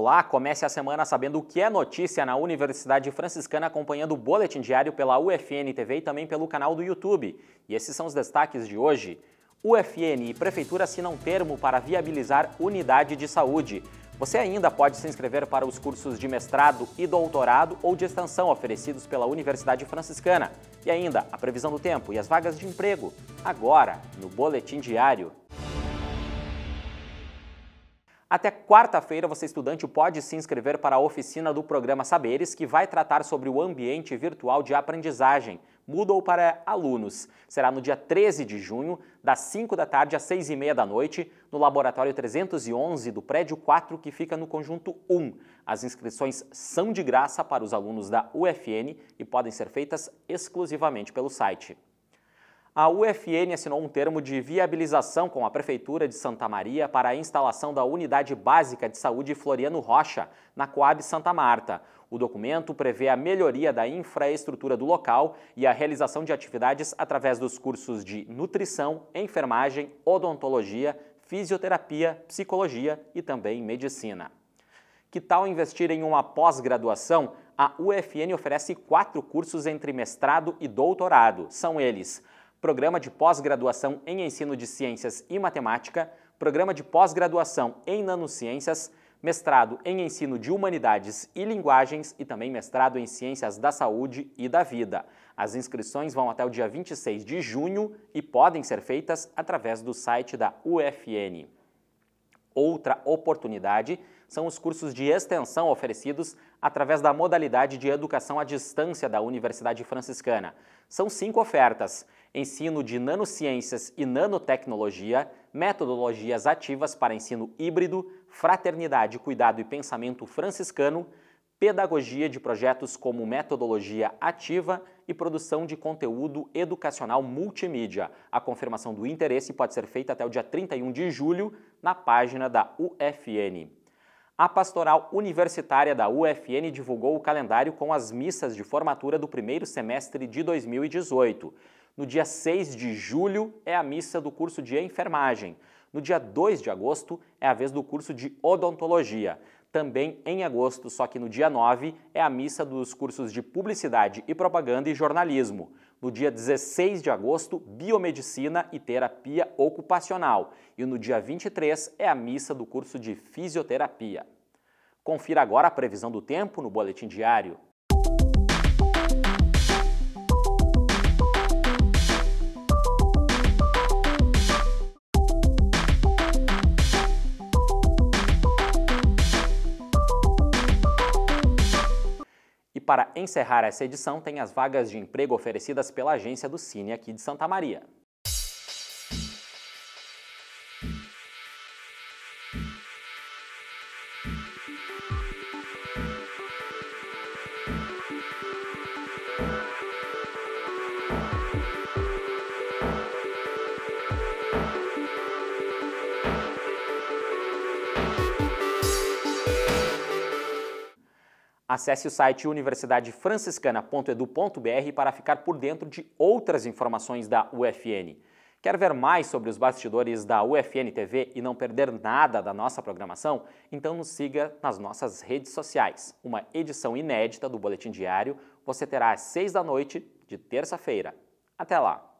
Olá, comece a semana sabendo o que é notícia na Universidade Franciscana, acompanhando o Boletim Diário pela UFN TV e também pelo canal do YouTube. E esses são os destaques de hoje. UFN e Prefeitura assinam termo para viabilizar unidade de saúde. Você ainda pode se inscrever para os cursos de mestrado e doutorado ou de extensão oferecidos pela Universidade Franciscana. E ainda, a previsão do tempo e as vagas de emprego, agora no Boletim Diário. Até quarta-feira, você estudante pode se inscrever para a oficina do programa Saberes, que vai tratar sobre o ambiente virtual de aprendizagem. Mudou para alunos. Será no dia 13 de junho, das 5 da tarde às 6h30 da noite, no Laboratório 311 do Prédio 4, que fica no Conjunto 1. As inscrições são de graça para os alunos da UFN e podem ser feitas exclusivamente pelo site. A UFN assinou um termo de viabilização com a Prefeitura de Santa Maria para a instalação da Unidade Básica de Saúde Floriano Rocha, na Coab Santa Marta. O documento prevê a melhoria da infraestrutura do local e a realização de atividades através dos cursos de nutrição, enfermagem, odontologia, fisioterapia, psicologia e também medicina. Que tal investir em uma pós-graduação? A UFN oferece 4 cursos entre mestrado e doutorado. São eles: Programa de Pós-Graduação em Ensino de Ciências e Matemática, Programa de Pós-Graduação em Nanociências, Mestrado em Ensino de Humanidades e Linguagens e também Mestrado em Ciências da Saúde e da Vida. As inscrições vão até o dia 26 de junho e podem ser feitas através do site da UFN. Outra oportunidade são os cursos de extensão oferecidos através da modalidade de educação à distância da Universidade Franciscana. São 5 ofertas: ensino de nanociências e nanotecnologia, metodologias ativas para ensino híbrido, fraternidade, cuidado e pensamento franciscano, pedagogia de projetos como metodologia ativa e produção de conteúdo educacional multimídia. A confirmação do interesse pode ser feita até o dia 31 de julho na página da UFN. A Pastoral Universitária da UFN divulgou o calendário com as missas de formatura do primeiro semestre de 2018. No dia 6 de julho é a missa do curso de enfermagem. No dia 2 de agosto é a vez do curso de odontologia. Também em agosto, só que no dia 9, é a missa dos cursos de publicidade e propaganda e jornalismo. No dia 16 de agosto, biomedicina e terapia ocupacional. E no dia 23 é a missa do curso de fisioterapia. Confira agora a previsão do tempo no Boletim Diário. E para encerrar essa edição, tem as vagas de emprego oferecidas pela agência do Cine aqui de Santa Maria. Acesse o site universidadefranciscana.edu.br para ficar por dentro de outras informações da UFN. Quer ver mais sobre os bastidores da UFN TV e não perder nada da nossa programação? Então nos siga nas nossas redes sociais. Uma edição inédita do Boletim Diário você terá às 6 da noite de terça-feira. Até lá!